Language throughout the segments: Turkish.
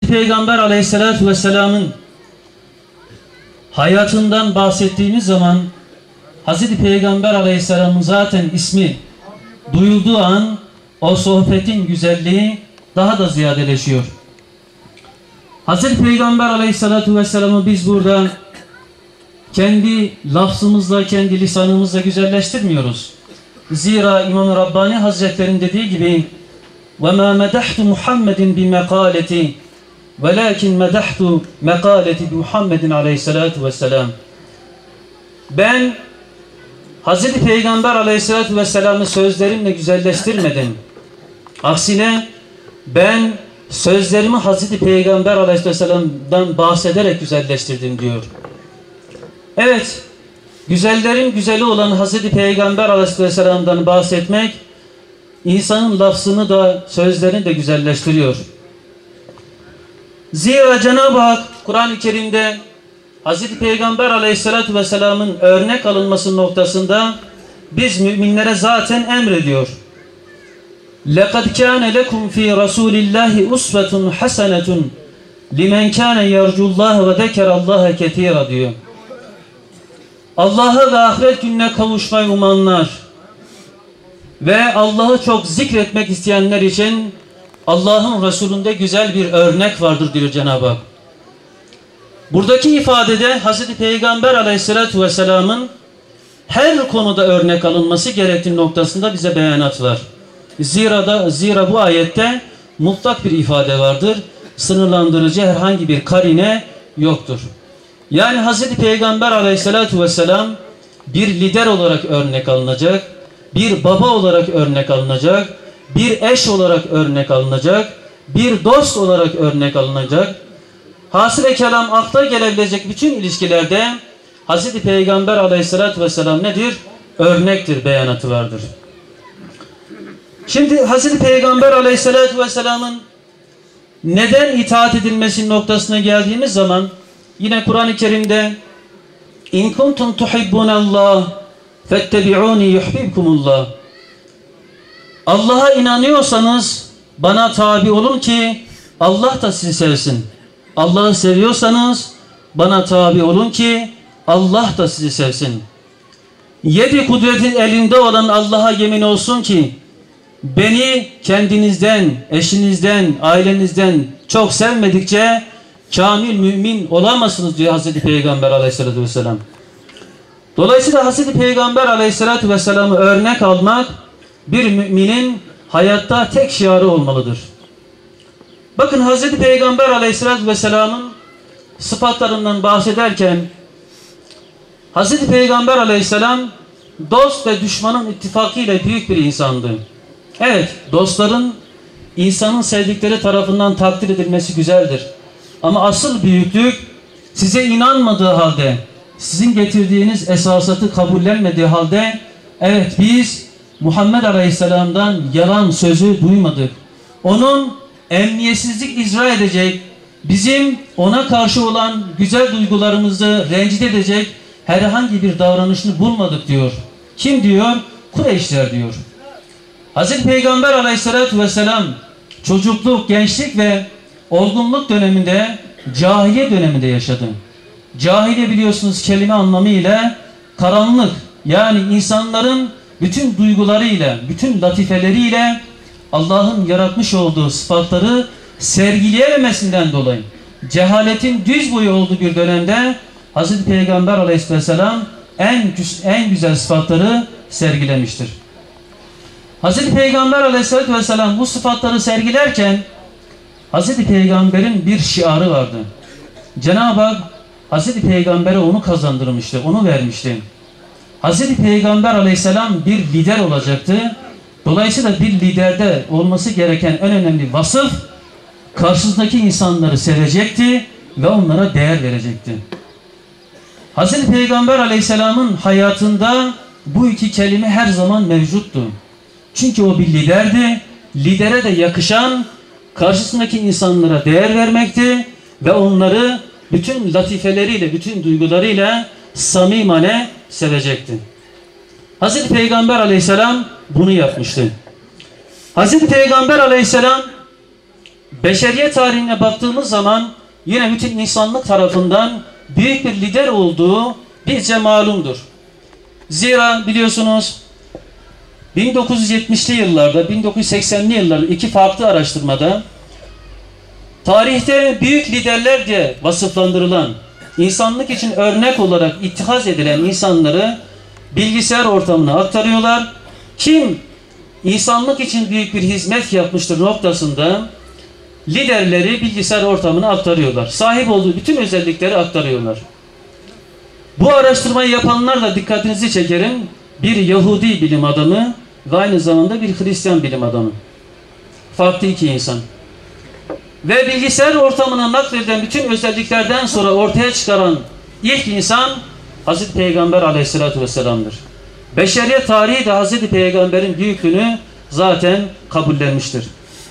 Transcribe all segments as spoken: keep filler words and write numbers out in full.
Peygamber Aleyhisselatü Vesselam'ın hayatından bahsettiğimiz zaman Hazreti Peygamber Aleyhisselam'ın zaten ismi duyulduğu an o sohbetin güzelliği daha da ziyadeleşiyor. Hazreti Peygamber Aleyhisselatü Vesselam'ı biz burada kendi lafzımızla, kendi lisanımızla güzelleştirmiyoruz. Zira İmam-ı Rabbani Hazretleri'nin dediği gibi وَمَا مَدَحْتُ مُحَمَّدٍ بِمَقَالَةِ وَلَاكِنْ مَدَحْتُ مَقَالَةِ بِمُحَمَّدٍ Aleyhisselatü Vesselam. Ben Hazreti Peygamber Aleyhisselatü Vesselam'ı sözlerimle güzelleştirmedim. Aksine ben sözlerimi Hazreti Peygamber Aleyhisselatü Vesselam'dan bahsederek güzelleştirdim diyor. Evet, güzellerin güzeli olan Hazreti Peygamber Aleyhisselatü Vesselam'dan bahsetmek insanın lafzını da sözlerini de güzelleştiriyor. Zira Cenab-ı Hak Kur'an-ı Kerim'de Hazreti Peygamber Aleyhisselatü Vesselam'ın örnek alınması noktasında biz müminlere zaten emrediyor. لَقَدْ كَانَ لَكُمْ ف۪ي رَسُولِ اللّٰهِ اُسْوَةٌ حَسَنَةٌ لِمَنْ كَانَ يَرْجُ اللّٰهَ وَذَكَرَ اللّٰهَ كَثِيرًا diyor. Allah'a ve ahiret gününe kavuşmayı umanlar ve Allah'ı çok zikretmek isteyenler için Allah'ın Resulü'nde güzel bir örnek vardır diyor Cenab-ı Hak. Buradaki ifadede Hazreti Peygamber Aleyhisselatü Vesselam'ın her konuda örnek alınması gerektiği noktasında bize beyanat var. Zira, da, zira bu ayette mutlak bir ifade vardır. Sınırlandırıcı herhangi bir karine yoktur. Yani Hazreti Peygamber Aleyhisselatü Vesselam bir lider olarak örnek alınacak, bir baba olarak örnek alınacak, bir eş olarak örnek alınacak, bir dost olarak örnek alınacak. Hasılı kelam akla gelebilecek bütün ilişkilerde Hazreti Peygamber Aleyhisselatü Vesselam nedir? Örnektir, beyanatı vardır. Şimdi Hazreti Peygamber Aleyhisselatü Vesselam'ın neden itaat edilmesi noktasına geldiğimiz zaman yine Kur'an-ı Kerim'de İn kuntum tuhibbunallah fettebi'uni yuhibbukumullah. Allah'a inanıyorsanız bana tabi olun ki Allah da sizi sevsin. Allah'ı seviyorsanız bana tabi olun ki Allah da sizi sevsin. Yedi kudretin elinde olan Allah'a yemin olsun ki beni kendinizden, eşinizden, ailenizden çok sevmedikçe kamil mümin olamazsınız diyor Hazreti Peygamber Aleyhisselatü Vesselam. Dolayısıyla Hazreti Peygamber Aleyhisselatü Vesselam'ı örnek almak bir müminin hayatta tek şiarı olmalıdır. Bakın Hazreti Peygamber Aleyhisselatü Vesselam'ın sıfatlarından bahsederken Hazreti Peygamber Aleyhisselam dost ve düşmanın ittifakıyla büyük bir insandı. Evet, dostların insanın sevdikleri tarafından takdir edilmesi güzeldir. Ama asıl büyüklük size inanmadığı halde, sizin getirdiğiniz esasatı kabullenmediği halde evet biz Muhammed Aleyhisselam'dan yalan sözü duymadık. Onun emniyetsizlik icra edecek, bizim ona karşı olan güzel duygularımızı rencide edecek herhangi bir davranışını bulmadık diyor. Kim diyor? Kureyşler diyor. Hazreti Peygamber Aleyhisselatü Vesselam çocukluk, gençlik ve olgunluk döneminde cahiliye döneminde yaşadı. Cahiliye biliyorsunuz kelime anlamıyla karanlık, yani insanların bütün duygularıyla, bütün latifeleriyle Allah'ın yaratmış olduğu sıfatları sergileyememesinden dolayı cehaletin düz boyu olduğu bir dönemde Hazreti Peygamber Aleyhisselam en, en güzel sıfatları sergilemiştir. Hazreti Peygamber Aleyhisselatü Vesselam bu sıfatları sergilerken Hazreti Peygamber'in bir şiarı vardı. Cenab-ı Hak Hazreti Peygamber'e onu kazandırmıştı, onu vermişti. Hazreti Peygamber Aleyhisselam bir lider olacaktı. Dolayısıyla bir liderde olması gereken en önemli vasıf karşısındaki insanları sevecekti ve onlara değer verecekti. Hazreti Peygamber Aleyhisselam'ın hayatında bu iki kelime her zaman mevcuttu. Çünkü o bir liderdi. Lidere de yakışan karşısındaki insanlara değer vermekti ve onları bütün latifeleriyle, bütün duygularıyla samimane sevecekti. Hazreti Peygamber Aleyhisselam bunu yapmıştı. Hazreti Peygamber Aleyhisselam beşeriyet tarihine baktığımız zaman yine bütün insanlık tarafından büyük bir lider olduğu bizce malumdur. Zira biliyorsunuz bin dokuz yüz yetmişli yıllarda, bin dokuz yüz seksenli yıllarda iki farklı araştırmada tarihte büyük liderler diye vasıflandırılan, insanlık için örnek olarak ittihaz edilen insanları bilgisayar ortamına aktarıyorlar. Kim insanlık için büyük bir hizmet yapmıştır noktasında liderleri bilgisayar ortamına aktarıyorlar. Sahip olduğu bütün özellikleri aktarıyorlar. Bu araştırmayı yapanlar da dikkatinizi çekerim. Bir Yahudi bilim adamı ve aynı zamanda bir Hristiyan bilim adamı. Farklı iki insan. Ve bilgisayar ortamına nakledilen bütün özelliklerden sonra ortaya çıkaran ilk insan Hazreti Peygamber Aleyhisselatü Vesselam'dır. Beşeriyet tarihi de Hazreti Peygamber'in büyüklüğünü zaten kabullenmiştir.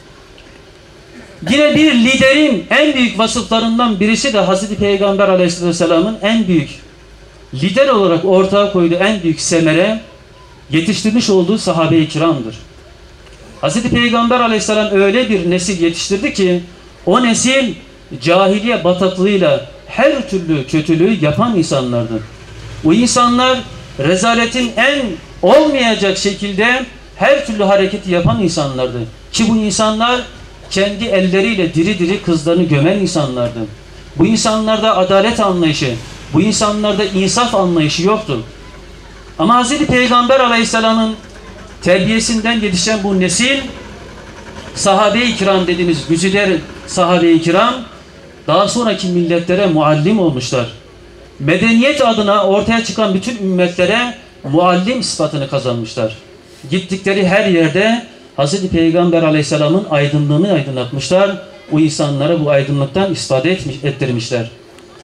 Yine bir liderin en büyük vasıflarından birisi de Hazreti Peygamber Aleyhisselatü Vesselam'ın en büyük lider olarak ortaya koyduğu en büyük semere yetiştirmiş olduğu sahabe-i kiramdır. Hazreti Peygamber Aleyhisselam öyle bir nesil yetiştirdi ki o nesil cahiliye bataklığıyla her türlü kötülüğü yapan insanlardı. Bu insanlar rezaletin en olmayacak şekilde her türlü hareketi yapan insanlardı. Ki bu insanlar kendi elleriyle diri diri kızlarını gömen insanlardı. Bu insanlarda adalet anlayışı, bu insanlarda insaf anlayışı yoktu. Ama Hz. Peygamber Aleyhisselam'ın terbiyesinden yetişen bu nesil, sahabe-i kiram dediğimiz güzide sahabe-i kiram, daha sonraki milletlere muallim olmuşlar. Medeniyet adına ortaya çıkan bütün ümmetlere muallim sıfatını kazanmışlar. Gittikleri her yerde Hz. Peygamber Aleyhisselam'ın aydınlığını aydınlatmışlar. O insanlara bu aydınlıktan istifade etmiş, ettirmişler.